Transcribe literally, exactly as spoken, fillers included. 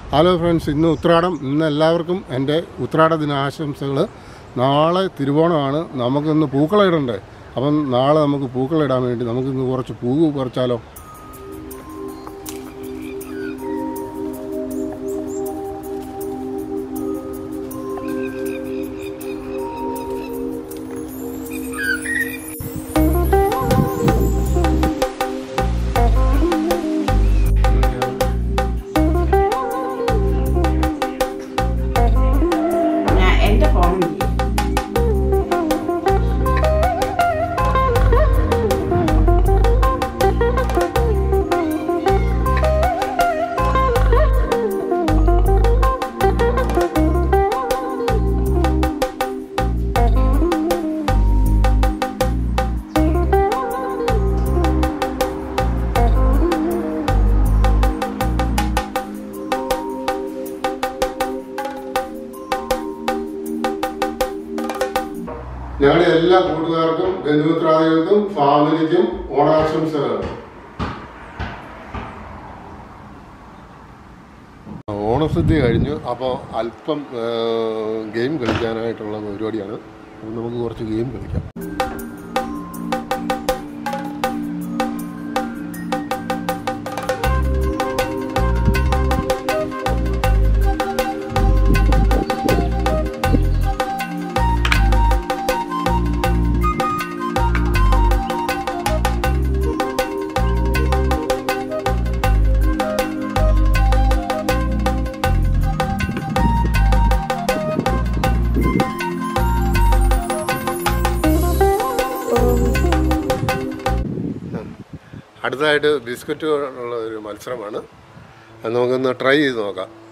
Hello friends, ഇന്ന് ഉത്രാടം. ഇന്ന് എല്ലാവർക്കും എൻ്റെ ഉത്രാട ദിനാശംസകൾ. നാളെ തിരുവോണമാണ്. നമുക്കിന്ന് പൂക്കളിടണ്ടേ. അപ്പം നാളെ നമുക്ക് പൂക്കളിടാൻ വേണ്ടി നമുക്കിന്ന് കുറച്ച് പൂ പറിച്ചാലോ? ഞങ്ങളുടെ എല്ലാ കൂട്ടുകാർക്കും ബന്ധുമിത്രാദികൾക്കും ഫാമിലിക്കും ഓണാശംസകൾ. ഓണസദ്യ കഴിഞ്ഞു. അപ്പോൾ അല്പം ഗെയിം കളിക്കാനായിട്ടുള്ള പരിപാടിയാണ്. അപ്പം നമുക്ക് കുറച്ച് ഗെയിം കളിക്കാം. അടുത്തതായിട്ട് ബിസ്ക്കറ്റ് ഉള്ള ഒരു മത്സരമാണ്. അത് നമുക്കൊന്ന് ട്രൈ ചെയ്ത് നോക്കാം.